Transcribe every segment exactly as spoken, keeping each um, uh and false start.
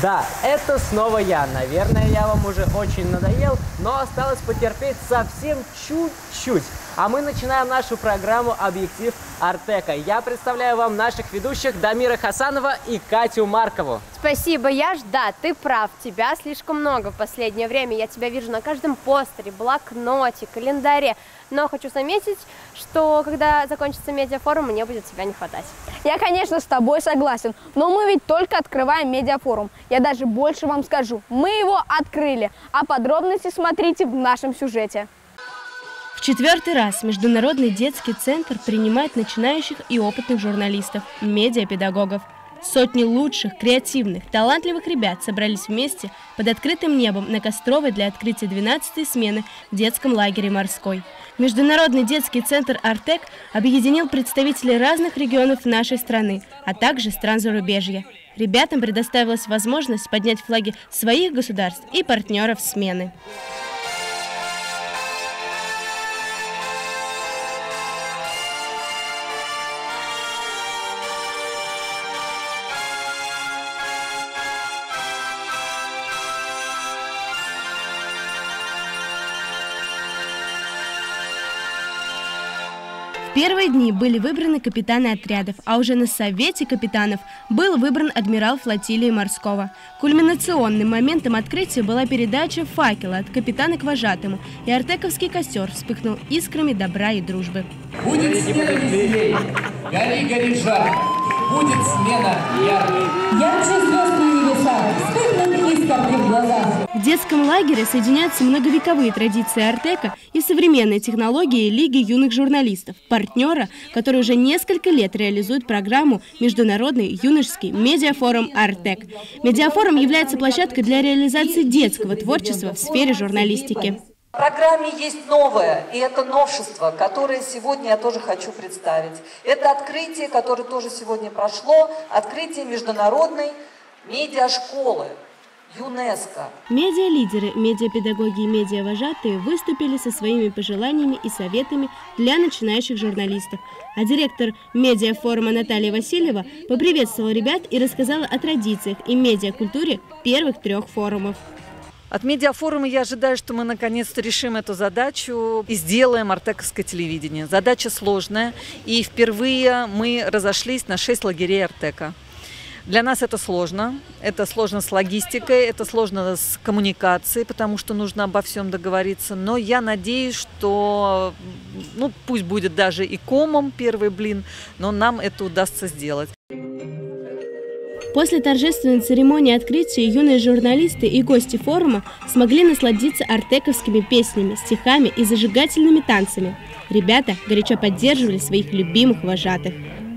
Да, это снова я. Наверное, я вам уже очень надоел, но осталось потерпеть совсем чуть-чуть. А мы начинаем нашу программу «Объектив Артека». Я представляю вам наших ведущих Дамира Хасанова и Катю Маркову. Спасибо, Яш. Да, ты прав. Тебя слишком много в последнее время. Я тебя вижу на каждом постере, блокноте, календаре. Но хочу заметить, что когда закончится медиафорум, мне будет тебя не хватать. Я, конечно, с тобой согласен, но мы ведь только открываем медиафорум. Я даже больше вам скажу. Мы его открыли, а подробности смотрите в нашем сюжете. В четвертый раз Международный детский центр принимает начинающих и опытных журналистов, медиапедагогов. Сотни лучших, креативных, талантливых ребят собрались вместе под открытым небом на Костровой для открытия двенадцатой смены в детском лагере «Морской». Международный детский центр «Артек» объединил представителей разных регионов нашей страны, а также стран зарубежья. Ребятам предоставилась возможность поднять флаги своих государств и партнеров смены. В первые дни были выбраны капитаны отрядов, а уже на совете капитанов был выбран адмирал флотилии морского. Кульминационным моментом открытия была передача факела от капитана к вожатому, и артековский костер вспыхнул искрами добра и дружбы. Будет смена веселей, гори, гори, жар, будет смена яркой. Ярче звезд на небесах, вспыхнут искорки в глазах. В детском лагере соединяются многовековые традиции Артека и современные технологии Лиги юных журналистов, партнера, который уже несколько лет реализует программу «Международный юношеский медиафорум Артек». Медиафорум является площадкой для реализации детского творчества в сфере журналистики. В программе есть новое, и это новшество, которое сегодня я тоже хочу представить. Это открытие, которое тоже сегодня прошло, открытие международной медиашколы ЮНЕСКО. Медиалидеры, медиапедагоги и медиавожатые выступили со своими пожеланиями и советами для начинающих журналистов. А директор медиафорума Наталья Васильева поприветствовала ребят и рассказала о традициях и медиакультуре первых трех форумов. От медиафорума я ожидаю, что мы наконец-то решим эту задачу и сделаем артековское телевидение. Задача сложная, и впервые мы разошлись на шесть лагерей Артека. Для нас это сложно, это сложно с логистикой, это сложно с коммуникацией, потому что нужно обо всем договориться. Но я надеюсь, что, ну, пусть будет даже и комом первый блин, но нам это удастся сделать. После торжественной церемонии открытия юные журналисты и гости форума смогли насладиться артековскими песнями, стихами и зажигательными танцами. Ребята горячо поддерживали своих любимых вожатых.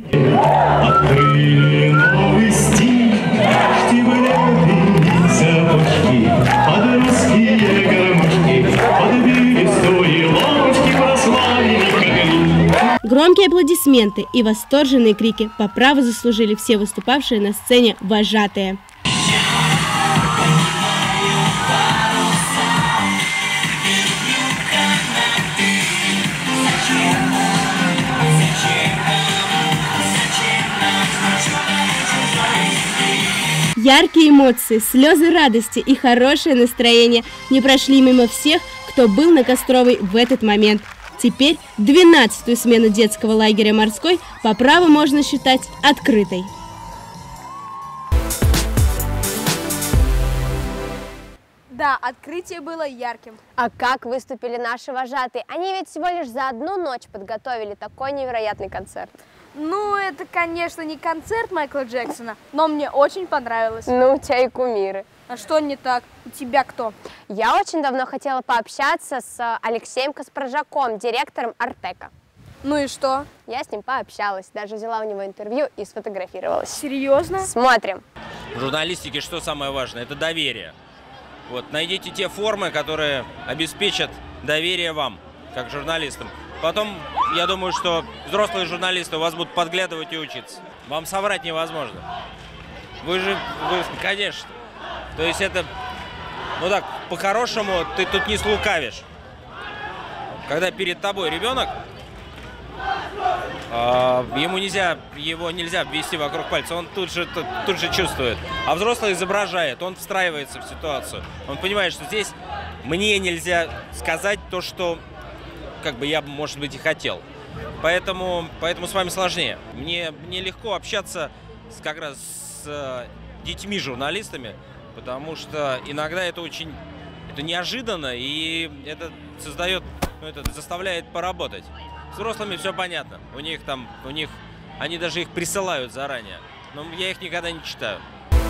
Открыли новый стиль, штиблеты, сапожки, под русские гармошки, под берестовые ложки прославили как. Громкие аплодисменты и восторженные крики по праву заслужили все выступавшие на сцене вожатые. Яркие эмоции, слезы радости и хорошее настроение не прошли мимо всех, кто был на Костровой в этот момент. Теперь двенадцатую смену детского лагеря «Морской» по праву можно считать открытой. Да, открытие было ярким. А как выступили наши вожатые? Они ведь всего лишь за одну ночь подготовили такой невероятный концерт. Ну, это, конечно, не концерт Майкла Джексона, но мне очень понравилось. Ну, у тебя и кумиры. А что не так? У тебя кто? Я очень давно хотела пообщаться с Алексеем Каспаржаком, директором Артека. Ну и что? Я с ним пообщалась, даже взяла у него интервью и сфотографировалась. Серьезно? Смотрим. В журналистике что самое важное? Это доверие. Вот, найдите те формы, которые обеспечат доверие вам, как журналистам. Потом, я думаю, что взрослые журналисты у вас будут подглядывать и учиться. Вам соврать невозможно. Вы же, вы, конечно. То есть это, ну так, по-хорошему, ты тут не слукавишь. Когда перед тобой ребенок, ему нельзя, его нельзя обвести вокруг пальца, он тут же, тут, тут же чувствует. А взрослый изображает, он встраивается в ситуацию. Он понимает, что здесь мне нельзя сказать то, что как бы я, может быть, и хотел. Поэтому, поэтому с вами сложнее. Мне, мне легко общаться с, как раз с детьми-журналистами, потому что иногда это очень это неожиданно, и это создает, ну, это заставляет поработать. С взрослыми все понятно. У них там, у них, они даже их присылают заранее. Но я их никогда не читаю.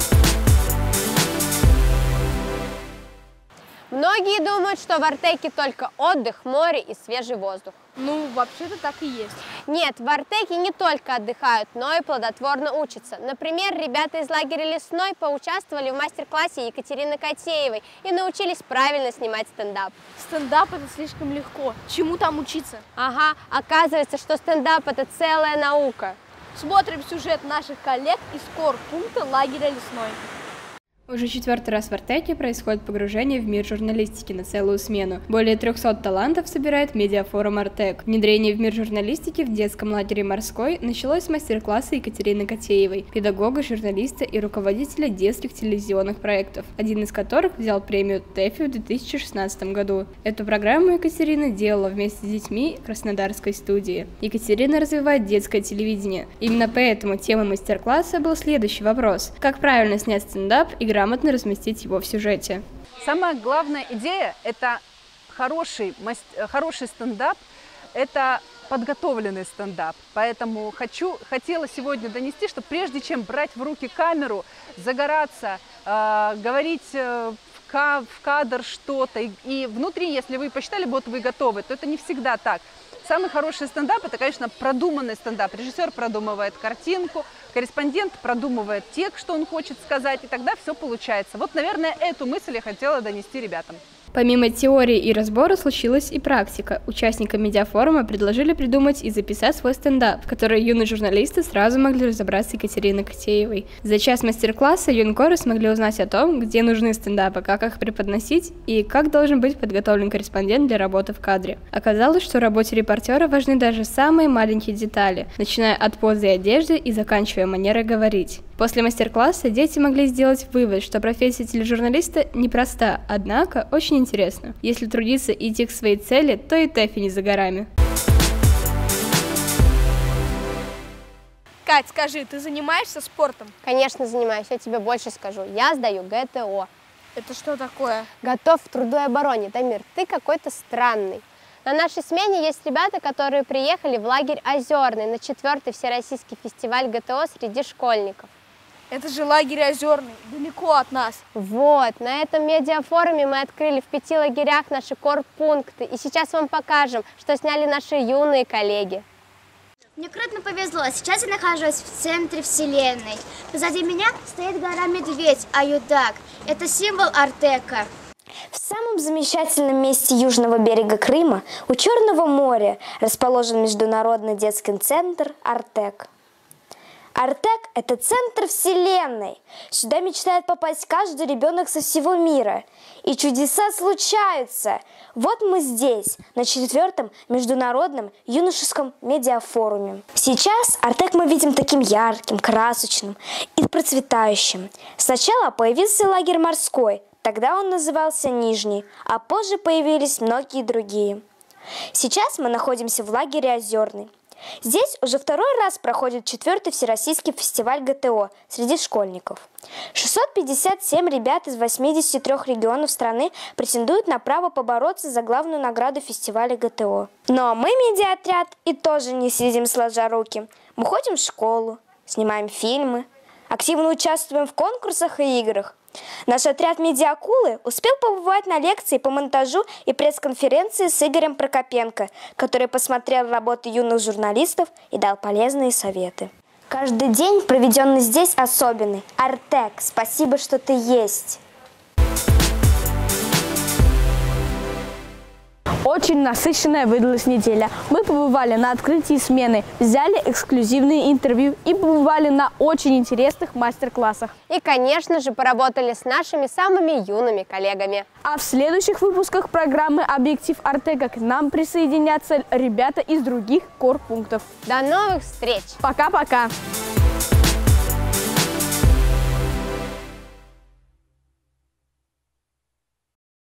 Многие думают, что в Артеке только отдых, море и свежий воздух. Ну, вообще-то так и есть. Нет, в Артеке не только отдыхают, но и плодотворно учатся. Например, ребята из лагеря «Лесной» поучаствовали в мастер-классе Екатерины Котеевой и научились правильно снимать стендап. Стендап – это слишком легко. Чему там учиться? Ага, оказывается, что стендап – это целая наука. Смотрим сюжет наших коллег из корпункта лагеря «Лесной». Уже четвертый раз в Артеке происходит погружение в мир журналистики на целую смену. Более трехсот талантов собирает медиафорум Артек. Внедрение в мир журналистики в детском лагере «Морской» началось с мастер-класса Екатерины Котеевой, педагога, журналиста и руководителя детских телевизионных проектов, один из которых взял премию ТЭФИ в две тысячи шестнадцатом году. Эту программу Екатерина делала вместе с детьми Краснодарской студии. Екатерина развивает детское телевидение. Именно поэтому темой мастер-класса был следующий вопрос: как правильно снять стендап и грамотно разместить его в сюжете. Самая главная идея – это хороший, хороший стендап, это подготовленный стендап. Поэтому хочу, хотела сегодня донести, что прежде чем брать в руки камеру, загораться, э, говорить э, в, ка в кадр что-то, и, и внутри, если вы посчитали, вот вы готовы, то это не всегда так. Самый хороший стендап – это, конечно, продуманный стендап. Режиссер продумывает картинку, корреспондент продумывает текст, что он хочет сказать, и тогда все получается. Вот, наверное, эту мысль я хотела донести ребятам. Помимо теории и разбора случилась и практика. Участникам медиафорума предложили придумать и записать свой стендап, в который юные журналисты сразу могли разобраться с Екатериной Котеевой. За час мастер-класса юнкоры смогли узнать о том, где нужны стендапы, как их преподносить и как должен быть подготовлен корреспондент для работы в кадре. Оказалось, что в работе репортера важны даже самые маленькие детали, начиная от позы и одежды и заканчивая манерой говорить. После мастер-класса дети могли сделать вывод, что профессия тележурналиста непроста, однако очень интересно. Если трудиться и идти к своей цели, то и ТЭФИ не за горами. Кать, скажи, ты занимаешься спортом? Конечно, занимаюсь, я тебе больше скажу. Я сдаю ГТО. Это что такое? Готов в труду и обороне. Дамир, ты какой-то странный. На нашей смене есть ребята, которые приехали в лагерь «Озерный» на четвертый всероссийский фестиваль ГТО среди школьников. Это же лагерь «Озерный», далеко от нас. Вот, на этом медиафоруме мы открыли в пяти лагерях наши корпункты. И сейчас вам покажем, что сняли наши юные коллеги. Мне крупно повезло. Сейчас я нахожусь в центре вселенной. Позади меня стоит гора Медведь, Аюдак. Это символ Артека. В самом замечательном месте южного берега Крыма, у Черного моря, расположен Международный детский центр «Артек». Артек – это центр вселенной. Сюда мечтает попасть каждый ребенок со всего мира. И чудеса случаются. Вот мы здесь, на четвертом международном юношеском медиафоруме. Сейчас Артек мы видим таким ярким, красочным и процветающим. Сначала появился лагерь «Морской», тогда он назывался «Нижний», а позже появились многие другие. Сейчас мы находимся в лагере «Озерный». Здесь уже второй раз проходит четвертый всероссийский фестиваль ГТО среди школьников. шестьсот пятьдесят семь ребят из восьмидесяти трёх регионов страны претендуют на право побороться за главную награду фестиваля ГТО. Но мы, медиаотряд, и тоже не сидим сложа руки. Мы ходим в школу, снимаем фильмы, активно участвуем в конкурсах и играх. Наш отряд «Медиакулы» успел побывать на лекции по монтажу и пресс-конференции с Игорем Прокопенко, который посмотрел работы юных журналистов и дал полезные советы. Каждый день, проведенный здесь, особенный. Артек, спасибо, что ты есть. Очень насыщенная выдалась неделя. Мы побывали на открытии смены, взяли эксклюзивные интервью и побывали на очень интересных мастер-классах. И, конечно же, поработали с нашими самыми юными коллегами. А в следующих выпусках программы «Объектив Артека» к нам присоединятся ребята из других корпунктов. До новых встреч! Пока-пока!